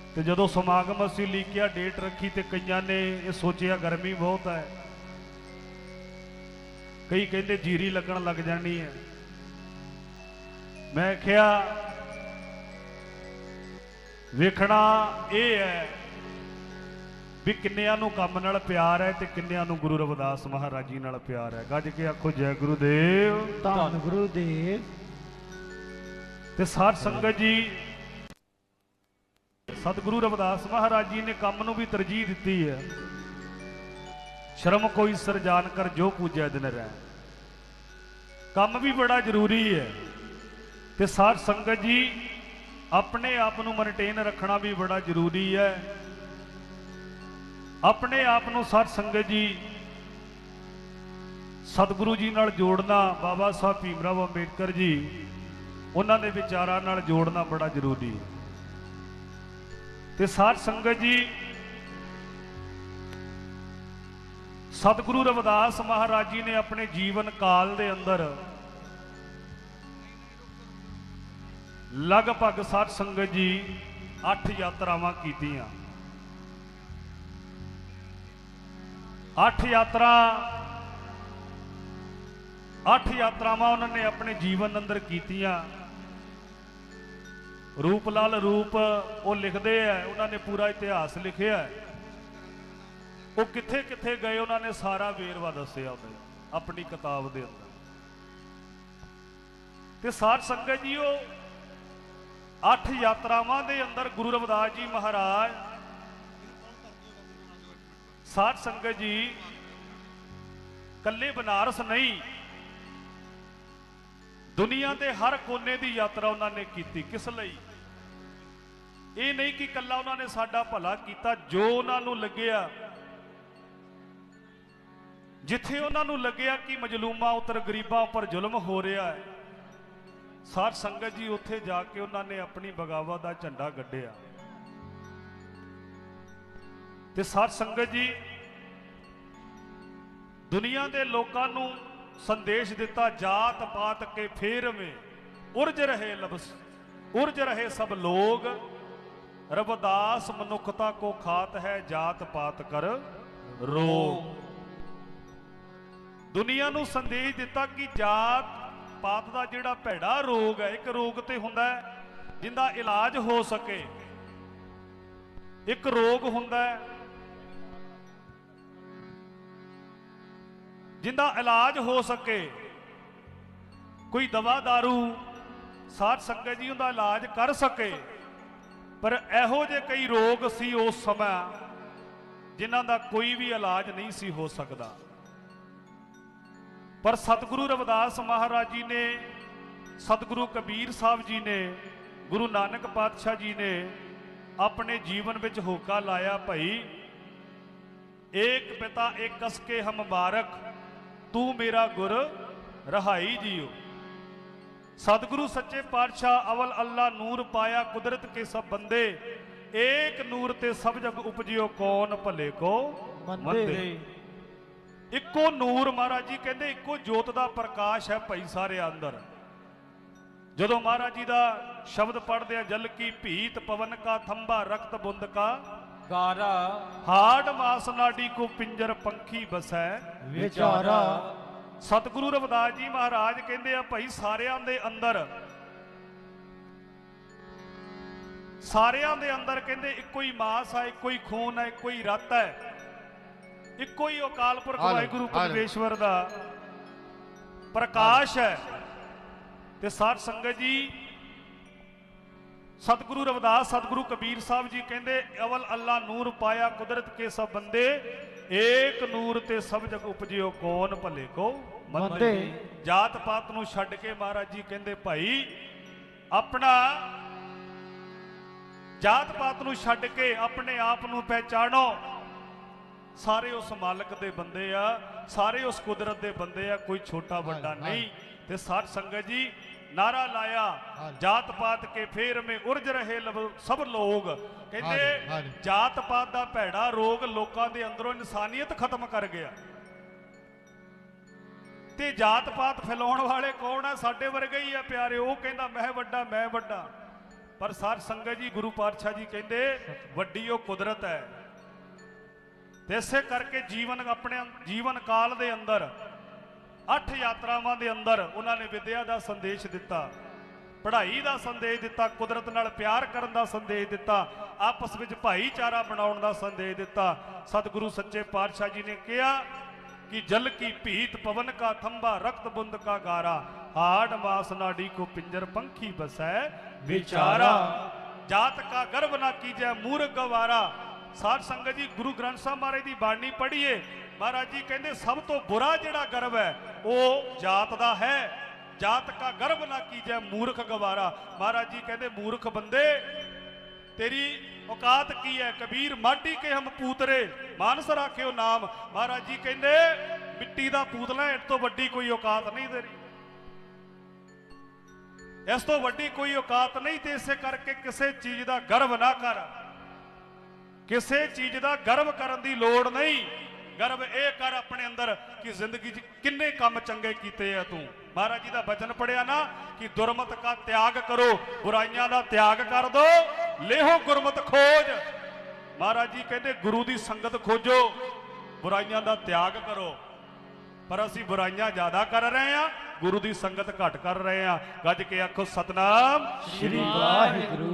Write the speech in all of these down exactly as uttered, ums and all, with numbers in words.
ਤੇ ਜਦੋਂ ਸਮਾਗਮ ਅਸੀਂ ਲੀਕਿਆ ਡੇਟ ਰੱਖੀ ਤੇ ਕਈਆਂ ਨੇ ਇਹ ਸੋਚਿਆ ਗਰਮੀ ਬਹੁਤ ਹੈ, ਕਈ ਕਹਿੰਦੇ ਜੀਰੀ ਲੱਗਣ ਲੱਗ ਜਾਣੀ ਹੈ। ਮੈਂ ਕਿਹਾ ਵੇਖਣਾ ਇਹ ਹੈ ਵੀ ਕਿੰਨਿਆਂ ਨੂੰ ਕੰਮ ਨਾਲ ਪਿਆਰ ਹੈ ਤੇ ਕਿੰਨਿਆਂ ਨੂੰ ਗੁਰੂ ਰਵਿਦਾਸ ਮਹਾਰਾਜ ਜੀ ਨਾਲ ਪਿਆਰ ਹੈ। ਗੱਜ ਕੇ ਆਖੋ ਜੈ ਗੁਰੂਦੇਵ, ਧੰਨ ਗੁਰੂਦੇਵ। ਤੇ ਸਾਧ ਸੰਗਤ ਜੀ, ਸਤਿਗੁਰੂ ਰਵਿਦਾਸ ਮਹਾਰਾਜ ਜੀ ਨੇ ਕੰਮ ਨੂੰ ਵੀ ਤਰਜੀਹ ਦਿੱਤੀ ਹੈ। ਸ਼ਰਮ ਕੋਈ ਸਰਜਾਨ ਕਰ ਜੋ ਪੂਜੈ ਦਿਨ ਰਹਿ, ਕੰਮ ਵੀ ਬੜਾ ਜ਼ਰੂਰੀ ਹੈ। ਤੇ ਸਾਧ ਸੰਗਤ ਜੀ, ਆਪਣੇ ਆਪ ਨੂੰ ਮੇਨਟੇਨ ਰੱਖਣਾ ਵੀ ਬੜਾ ਜ਼ਰੂਰੀ ਹੈ। ਆਪਣੇ ਆਪ ਨੂੰ ਸਾਧ ਸੰਗਤ ਜੀ ਸਤਿਗੁਰੂ ਜੀ ਨਾਲ ਜੋੜਨਾ, ਬਾਬਾ ਸਾਹਿਬ ਭੀਮ ਰਾਓ ਅੰਬੇਡਕਰ ਜੀ ਉਹਨਾਂ ਦੇ ਵਿਚਾਰਾਂ ਨਾਲ ਜੋੜਨਾ ਬੜਾ ਜ਼ਰੂਰੀ ਹੈ। ਤੇ ਸਾਧ ਸੰਗਤ ਜੀ, ਸਤਿਗੁਰੂ ਰਵਿਦਾਸ ਮਹਾਰਾਜ ਜੀ ਨੇ ਆਪਣੇ ਜੀਵਨ ਕਾਲ ਦੇ ਅੰਦਰ ਲਗਭਗ ਸਾਧ ਸੰਗਤ ਜੀ ਅੱਠ ਯਾਤਰਾਵਾਂ ਕੀਤੀਆਂ। ਅੱਠ ਯਾਤਰਾ ਅੱਠ ਯਾਤਰਾਵਾਂ ਉਹਨਾਂ ਨੇ ਆਪਣੇ ਜੀਵਨ ਅੰਦਰ ਕੀਤੀਆਂ। ਰੂਪ ਲਾਲ ਰੂਪ ਉਹ ਲਿਖਦੇ ਆ, ਉਹਨਾਂ ਨੇ ਪੂਰਾ ਇਤਿਹਾਸ ਲਿਖਿਆ। ਉਹ ਕਿੱਥੇ ਕਿੱਥੇ ਗਏ ਉਹਨਾਂ ਨੇ ਸਾਰਾ ਵੇਰਵਾ ਦੱਸਿਆ ਉਹਨੇ ਆਪਣੀ ਕਿਤਾਬ ਦੇ ਅੰਦਰ। ਤੇ ਸਾਧ ਸੰਗਤ ਜੀ, ਉਹ ਅੱਠ ਯਾਤਰਾਵਾਂ ਦੇ ਅੰਦਰ ਗੁਰੂ ਰਵਿਦਾਸ ਜੀ ਮਹਾਰਾਜ, ਸਾਧ ਸੰਗਤ ਜੀ, ਕੱਲੇ ਬਨਾਰਸ ਨਹੀਂ, ਦੁਨੀਆ ਦੇ ਹਰ ਕੋਨੇ ਦੀ ਯਾਤਰਾ ਉਹਨਾਂ ਨੇ ਕੀਤੀ। ਕਿਸ ਲਈ? ਇਹ ਨਹੀਂ ਕਿ ਕੱਲਾ ਉਹਨਾਂ ਨੇ ਸਾਡਾ ਭਲਾ ਕੀਤਾ, ਜੋ ਉਹਨਾਂ ਨੂੰ ਲੱਗਿਆ, ਜਿੱਥੇ ਉਹਨਾਂ ਨੂੰ ਲੱਗਿਆ ਕਿ ਮਜਲੂਮਾਂ ਉੱਪਰ, ਗਰੀਬਾਂ ਉੱਪਰ ਜ਼ੁਲਮ ਹੋ ਰਿਹਾ ਹੈ, ਸਾਧ ਸੰਗਤ ਜੀ ਉੱਥੇ ਜਾ ਕੇ ਉਹਨਾਂ ਨੇ ਆਪਣੀ ਬਗਾਵਤ ਦਾ ਝੰਡਾ ਗੱਡਿਆ। ਤੇ ਸਾਧ ਸੰਗਤ ਜੀ, ਦੁਨੀਆ ਦੇ ਲੋਕਾਂ ਨੂੰ ਸੰਦੇਸ਼ ਦਿੱਤਾ, ਜਾਤ ਪਾਤ ਕੇ ਫੇਰ ਮੇ ਉਰਜ ਰਹੇ ਲਬਸ, ਉਰਜ ਰਹੇ ਸਭ ਲੋਗ, ਰਵਿਦਾਸ ਮਨੁੱਖਤਾ ਕੋ ਖਾਤ ਹੈ, ਜਾਤ ਪਾਤ ਕਰ ਰੋਗ। ਦੁਨੀਆ ਨੂੰ ਸੰਦੇਸ਼ ਦਿੱਤਾ ਕਿ ਜਾਤ ਪਾਤ ਦਾ ਜਿਹੜਾ ਭੈੜਾ ਰੋਗ ਹੈ, ਇੱਕ ਰੋਗ ਤੇ ਹੁੰਦਾ ਹੈ ਜਿੰਦਾ ਇਲਾਜ ਹੋ ਸਕੇ, ਇੱਕ ਰੋਗ ਹੁੰਦਾ ਹੈ ਜਿੰਦਾ ਇਲਾਜ ਹੋ ਸਕੇ, ਕੋਈ ਦਵਾ ਦਾਰੂ ਸਾਧ ਸੰਗਤ ਜੀ ਉਹਦਾ ਇਲਾਜ ਕਰ ਸਕੇ। ਪਰ ਇਹੋ ਜਿਹੇ ਕਈ ਰੋਗ ਸੀ ਉਸ ਸਮਾਂ ਜਿਨ੍ਹਾਂ ਦਾ ਕੋਈ ਵੀ ਇਲਾਜ ਨਹੀਂ ਸੀ ਹੋ ਸਕਦਾ। ਪਰ ਸਤਿਗੁਰੂ ਰਵਿਦਾਸ ਮਹਾਰਾਜ ਜੀ ਨੇ, ਸਤਿਗੁਰੂ ਕਬੀਰ ਸਾਹਿਬ ਜੀ ਨੇ, ਗੁਰੂ ਨਾਨਕ ਪਾਤਸ਼ਾਹ ਜੀ ਨੇ ਆਪਣੇ ਜੀਵਨ ਵਿੱਚ ਹੋਕਾ ਲਾਇਆ, ਭਾਈ ਏਕ ਪਿਤਾ ਏਕ ਕਸ ਕੇ ਹਮ ਬਾਰਕ, ਤੂੰ ਮੇਰਾ ਗੁਰ ਰਹਾਈ ਜੀਓ। सतगुरु सच्चे पातशाह अवल अल्लाह नूर पाया कुदरत के सब बंदे, एक नूर ते सब जग उपजियो कौन भले को मंदे। इको नूर महाराज जी कहते इको जोत का प्रकाश है भाई सारे अंदर। जदों महाराज जी का शब्द पढ़ते हैं, जल की भीत पवन का थंबा रक्त बुंद का गारा, हाड़ मास नाडी को पिंजर पंखी बसै विचारा। सतगुरु रविदास जी महाराज कहते हैं भाई सारियां दे अंदर, सारियां दे अंदर कहते इको ही मास है, इको ही खून है, इको ही रत है, इको ही अकाल पुरख वाहिगुरु परमेश्वर दा प्रकाश है। ते साध संगत जी, सतगुरु रविदास सतगुरु कबीर साहब जी कहते अवल अल्लाह नूर पाया कुदरत के सब बंदे, एक नूर ते सब जग उपजियो कौन भले को मंदे। जात पात नूं छड्ड के महाराज जी कहते भाई अपना जात पात नूं छड्ड के अपने आप नूं पहचानो, सारे उस मालक दे बंदे आ, सारे उस कुदरत दे बंदे आ, कोई छोटा बड़ा नहीं। ते साध संगत जी नारा लाया, जात पात के फेर में उर्ज रहे सब लोग। कहते जात पात का भैड़ा रोग लोगों के अंदरों इंसानियत खत्म कर गया। ते जात पात फैलाउण वाले कौन है? साडे वर्गे ही है प्यारे। वो कहना मैं वड्डा मैं वड्डा, ਪਰ ਸਾਧ ਸੰਗਤ ਜੀ ਗੁਰੂ ਪਾਤਸ਼ਾਹ ਜੀ ਕਹਿੰਦੇ ਵੱਡੀ ਉਹ ਕੁਦਰਤ ਹੈ। ਤੇ ਇਸੇ ਕਰਕੇ ਜੀਵਨ ਆਪਣੇ ਜੀਵਨ ਕਾਲ ਦੇ ਅੰਦਰ ਅੱਠ ਯਾਤਰਾਵਾਂ ਦੇ ਅੰਦਰ ਉਹਨਾਂ ਨੇ ਵਿਦਿਆ ਦਾ ਸੰਦੇਸ਼ ਦਿੱਤਾ, ਪੜ੍ਹਾਈ ਦਾ ਸੰਦੇਸ਼ ਦਿੱਤਾ, ਕੁਦਰਤ ਨਾਲ ਪਿਆਰ ਕਰਨ ਦਾ ਸੰਦੇਸ਼ ਦਿੱਤਾ, ਆਪਸ ਵਿੱਚ ਭਾਈਚਾਰਾ ਬਣਾਉਣ ਦਾ ਸੰਦੇਸ਼ ਦਿੱਤਾ। ਸਤਿਗੁਰੂ ਸੱਚੇ ਪਾਤਸ਼ਾਹ ਜੀ ਨੇ ਕਿਹਾ कि जल की भीत पवन का थंबा रक्त बुंद का गारा हाड़ मास नाड़ी को पिंजर पंखी बसै विचारा जात का गर्व ना कीजै मूर्ख गवारा। साध संगत जी गुरु ग्रंथ साहब महाराज की बाणी पढ़िए। महाराज जी कहते सब तो बुरा जिहड़ा गर्व है वो जात का है। जात का गर्व ना कीजै मूर्ख गवारा। महाराज जी कहते मूर्ख बंदे तेरी औकात की है। कबीर माटी के हम पूतरे मानस राख्यो नाम। महाराज जी कहते मिट्टी का पूतला इस तो वड्डी कोई औकात नहीं तेरी, इस तो वड्डी कोई औकात नहीं। ते इसे करके किसी चीज का गर्व ना कर, किसी चीज का गर्व करने की लोड़ नहीं। गर्व ये कर अपने अंदर कि जिंदगी किन्ने काम चंगे कीते है तू। महाराज जी का वचन पढ़िया ना कि दुरमत का त्याग करो, बुराइयां का त्याग कर दो, लेहो गुरमत खोज। महाराज जी कहते गुरु की संगत खोजो, बुराइयां का त्याग करो। पर असी बुराइयां ज्यादा कर रहे हैं, गुरु की संगत घट कर रहे हैं। गज के आखो सतनाम श्री वाहिगुरू।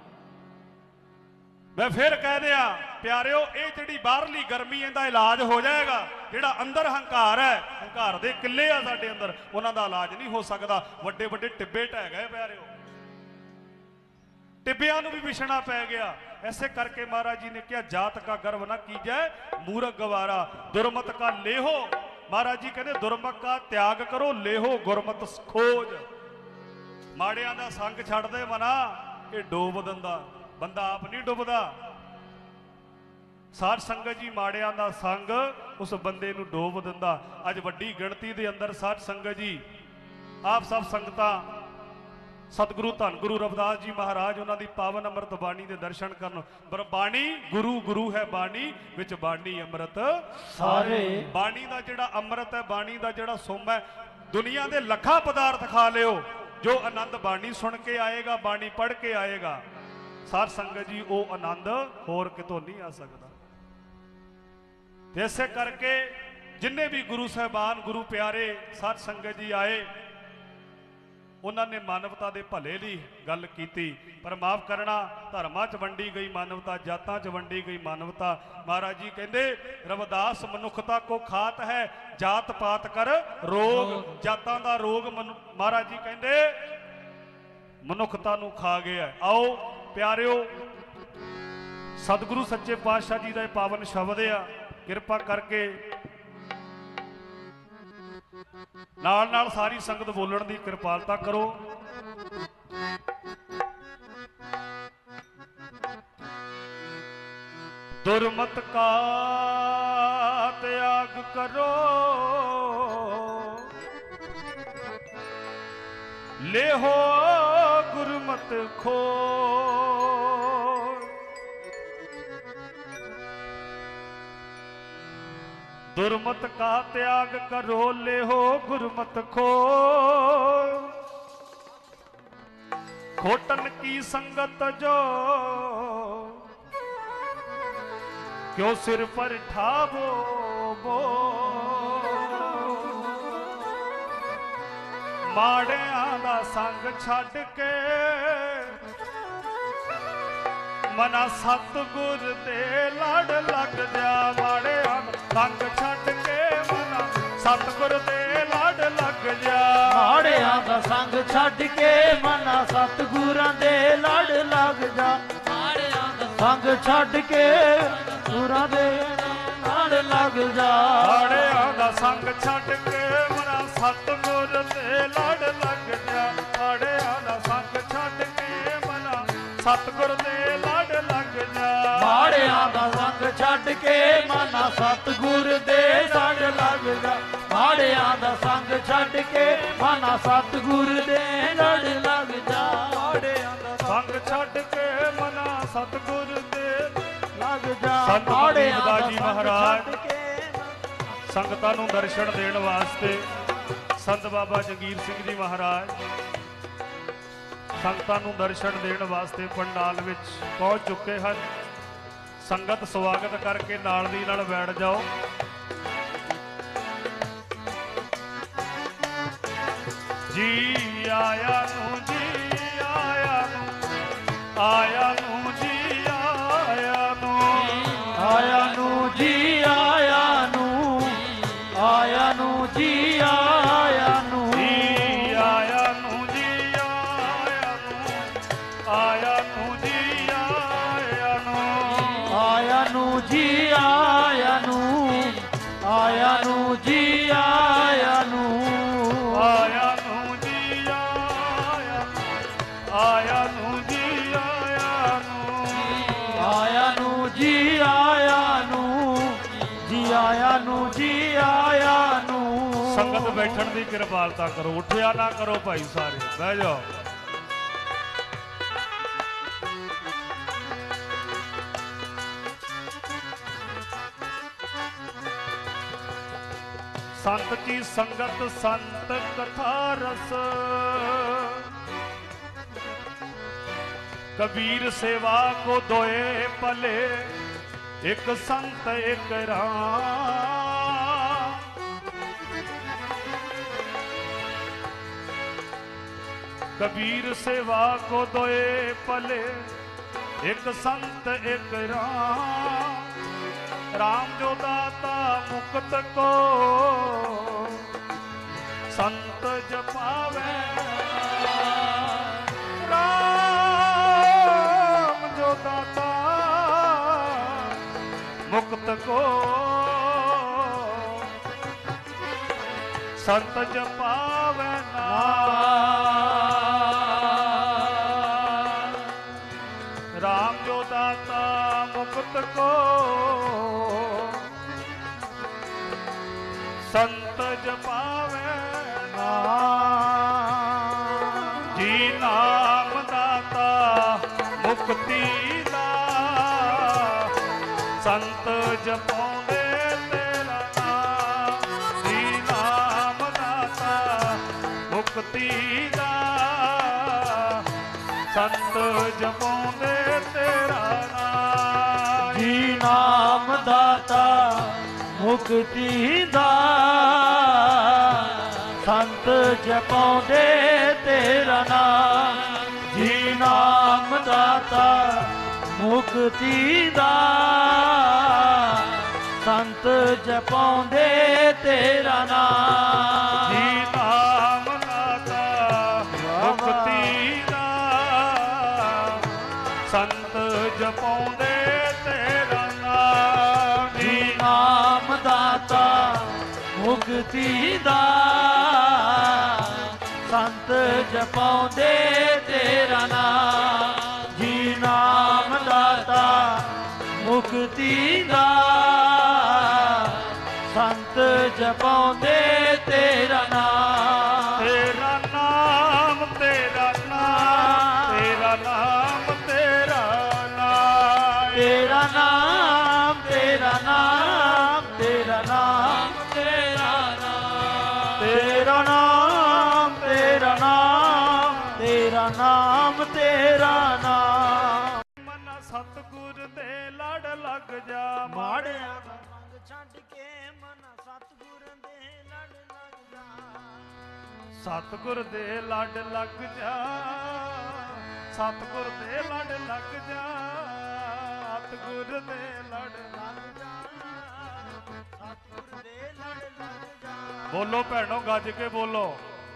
मैं फिर कह दिया प्यारिओ ये जिहड़ी बाहरली गर्मी इहदा इलाज हो जाएगा। जिहड़ा अंदर हंकार है, हंकार दे किले आ साडे अंदर, उन्हां दा इलाज नहीं हो सकदा। वड्डे वड्डे टिब्बे ढह गए प्यारिओ, टिब्बियां नूं भी विछना पै गया। ऐसे करके महाराज जी ने कहा जात का गर्व ना कीजै मूर्ख गवारा, दुरमत का लेहो। महाराज जी कहते दुरमत का त्याग करो, लेहो गुरमत खोज। माड़ियां दा संग छड्ड दे मना, ये डोब दिंदा, बंदा आप नहीं डुबदा। साध संगत जी माड़ियां दा संग उस बंदे नूं डोब दिंदा। अज वड्डी गिणती दे अंदर साध संगत जी आप सब संगतां सतगुरु धन गुरु रविदास जी महाराज उन्हां दी पावन अमृत बाणी दे दर्शन करन। पर बाणी गुरु गुरु है बाणी विच बाणी अमृत सारे। बाणी दा जिहड़ा अमृत है, बाणी दा जिहड़ा सुम है, दुनिया दे लखां पदार्थ खा लिओ, जो आनंद बाणी सुन के आएगा, बाणी पढ़ के आएगा, साध संगत जी वो आनंद होर कितों नहीं आ सकता। इसे करके जिन्ने भी गुरु साहबान गुरु प्यारे साध संगत जी आए, उन्होंने मानवता के भले लई गल कीती। पर माफ करना, धर्मां च वंडी गई मानवता, जातां च वंडी गई मानवता। महाराज जी कहते रविदास मनुखता को खात है, जात पात कर रोग। जातां दा रोग महाराज जी कहते मनुखता नूं खा गया। आओ प्यारिओ सतगुरु सच्चे पातशाह जी का पावन शब्द आ, किरपा करके नाल नाल सारी संगत बोलण की कृपालता करो। दुरमत का त्याग करो, लेहो गुरमत खो। दुरमत का त्याग करो, लेहो गुरमत खो। खोटन की संगत जो क्यों सिर पर ठावो बो। माड़ियां दा संग छड्ड के मना सतगुर दे लड़ लग जा। माड़ियां दा संग छड्ड के मना सतगुर दे लड़ लग जा। माड़ियां दा संग छड्ड के मना सतगुरां दे लड़ लग जा। माड़ियां दा संग छड्ड के गुरां दे लड़ लग जा। माड़ियां दा संग छड्ड के मना सतगुर दे लड़ लग जा। माड़ियां दा संग छड्ड के मना सतगुर दे लड़ लग जा। माड़ियां दा संग छड्ड के मना सतगुर दे लड़ लग जा। माड़ियां दा संग छड्ड के मना सतगुर दे लड़ लग जा। माड़ियां दा संग छड्ड के मना सतगुर दे लग जा। संत रविदास जी महाराज संगतां नूं दर्शन देण वास्ते संत बाबा जगीर सिंह जी महाराज ਸੰਗਤਾਂ ਨੂੰ ਦਰਸ਼ਨ ਦੇਣ ਵਾਸਤੇ ਪੰਡਾਲ ਵਿੱਚ ਪਹੁੰਚ ਚੁੱਕੇ ਹਨ। ਸੰਗਤ ਸਵਾਗਤ ਕਰਕੇ ਨਾਲ ਦੀ ਨਾਲ ਬੈਠ ਜਾਓ। ਜੀ ਆਇਆ ਨੂੰ, ਜੀ ਆਇਆ ਨੂੰ, ਆਇਆ ਨੂੰ, ਜੀ ਆਇਆ ਨੂੰ, ਆਇਆ ਨੂੰ, ਜੀ ਆਇਆ ਨੂੰ, ਆਇਆ ਨੂੰ, ਜੀ ਆਇਆ ਨੂੰ, ਜੀ ਆਇਆ ਨੂੰ, ਜੀ ਆਇਆ ਨੂੰ, ਆਇਆ ਨੂੰ, ਜੀ ਆਇਆ ਨੂੰ, ਆਇਆ ਨੂੰ, ਜੀ ਆਇਆ ਨੂੰ, ਆਇਆ ਨੂੰ, ਜੀ ਆਇਆ ਨੂੰ, ਆਇਆ ਨੂੰ, ਜੀ ਆਇਆ ਨੂੰ, ਆਇਆ ਨੂੰ, ਜੀ ਆਇਆ ਨੂੰ, ਆਇਆ ਨੂੰ, ਜੀ ਆਇਆ ਨੂੰ, ਜੀ ਆਇਆ ਨੂੰ, ਜੀ ਆਇਆ ਨੂੰ। ਸੰਗਤ ਬੈਠਣ ਦੀ ਕਿਰਪਾਲਤਾ ਕਰੋ, ਉੱਠਿਆ ਨਾ ਕਰੋ ਭਾਈ, ਸਾਰੇ ਬਹਿ ਜਾਓ। ਸੰਤ ਕੀ ਸੰਗਤ ਸੰਤ ਕਥਾ ਰਸ, ਕਬੀਰ ਸੇਵਾ ਕੋ ਦੋਏ ਭਲੇ, ਇੱਕ ਸੰਤ ਇੱਕ ਰਾਮ। ਕਬੀਰ ਸੇਵਾ ਕੋ ਦੋਏ ਭਲੇ, ਇੱਕ ਸੰਤ ਇੱਕ ਰਾਮ। ਰਾਮ ਜੋ ਦਾਤਾ ਮੁਕਤ ਕੋ, ਸੰਤ ਜਪਾਵੇ। ਰਾਮ ਜੋ ਦਾਤਾ ਮੁਕਤ ਕੋ, ਸੰਤ ਜਪਾਵੇ ਨਾਮ। ਰਾਮ ਜੋ ਦਾਤਾ ਮੁਕਤ ਕੋ, ਸੰਤ ਜਪਾਵੇ ਨਾਮ। ਜੀ ਨਾਮ ਦਾਤਾ ਮੁਕਤੀ ਦਾ, ਸੰਤ ਜਪਾਉਂਦੇ ਤੇਰਾ ਨਾਮ। ਜੀ ਨਾਮ ਦਾਤਾ ਮੁਕਤੀ ਦਾ, ਸੰਤ ਜਪਾਉਂਦੇ ਤੇਰਾ ਨਾਮ। ਜੀ ਨਾਮ ਦਾਤਾ ਮੁਕਤੀ ਦਾ, ਸੰਤ ਜਪਾਉਂਦੇ ਤੇਰਾ ਨਾਮ। ਜੀ ਨਾਮ ਦਾਤਾ ਮੁਕਤੀ ਦਾ, ਸੰਤ ਜਪਾਉਂਦੇ ਤੇਰਾ ਨਾਮ। ਜੀ ਨਾਮ ਦਾਤਾ ਮੁਕਤੀ ਦਾ, ਸੰਤ ਜਪਾਉਂਦੇ ਤੇਰਾ ਨਾਮ। ਜੀ ਨਾਮ ਦਾਤਾ ਮੁਕਤੀ ਦਾ, ਸੰਤ ਜਪਾਉਂਦੇ ਤੇਰਾ ਨਾਮ। ਜੀ ਨਾਮ ਦਾਤਾ ਮੁਕਤੀ ਦਾ, ਸੰਤ ਜਪਾਉਂਦੇ ਤੇਰਾ ਨਾਮ। ਤੇਰਾ ਨਾਮ, ਤੇਰਾ ਨਾਮ, ਤੇਰਾ ਨਾਮ, ਤੇਰਾ ਨਾਮ, ਤੇਰਾ ਨਾਮ, ਤੇਰਾ ਨਾਮ, ਤੇਰਾ ਨਾਮ, ਤੇਰਾ ਨਾਮ, ਤੇਰਾ ਨਾਮ, ਤੇਰਾ ਨਾਮ, ਤੇਰਾ ਨਾਮ, ਤੇਰਾ ਨਾਮ। ਮਨ ਸਤਿਗੁਰ ਦੇ ਲੜ ਲੱਗ ਜਾ, ਮਾੜਿਆਂ ਦਾ ਸੰਗ ਛੱਡ ਕੇ ਮਨ ਸਤਿਗੁਰ ਦੇ ਲੜ ਲੱਗ ਜਾ। ਸਤਿਗੁਰ ਦੇ ਲੜ ਲੱਗ ਜਾ, ਸਤਿਗੁਰ ਦੇ ਲੜ ਲੱਗ ਜਾ, ਸਤਿਗੁਰ ਦੇ ਲੜ ਲੱਗ ਜਾ, ਸਤਿਗੁਰ ਦੇ ਲੜ ਲੱਗ ਜਾ। ਬੋਲੋ ਭੈਣੋ, ਗੱਜ ਕੇ ਬੋਲੋ।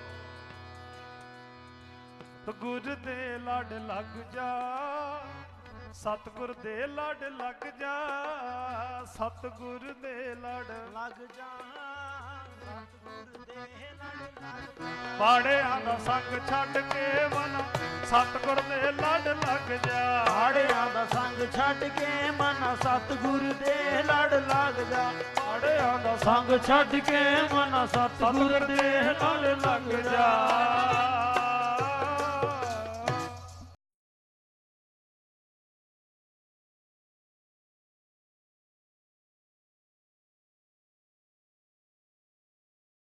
ਗੁਰ ਦੇ ਲੜ ਲੱਗ ਜਾ, ਸਤਿਗੁਰ ਦੇ ਲੜ ਲੱਗ ਜਾ, ਸਤਿਗੁਰ ਦੇ ਲੜ ਲੱਗ ਜਾ, ਸਤਿਗੁਰ ਦੇ ਲੜ ਲੱਗ ਜਾ। ਪਾੜਿਆਂ ਦਾ ਸੰਗ ਛੱਡ ਕੇ ਮਨ ਸਤਿਗੁਰ ਦੇ ਲੜ ਲੱਗ ਜਾ। ਪਾੜਿਆਂ ਦਾ ਸੰਗ ਛੱਡ ਕੇ ਮਨ ਸਤਿਗੁਰ ਦੇ ਲੜ ਲੱਗ ਜਾ। ਪਾੜਿਆਂ ਦਾ ਸੰਗ ਛੱਡ ਕੇ ਮਨ ਸਤਿਗੁਰ ਦੇ ਲੜ ਲੱਗ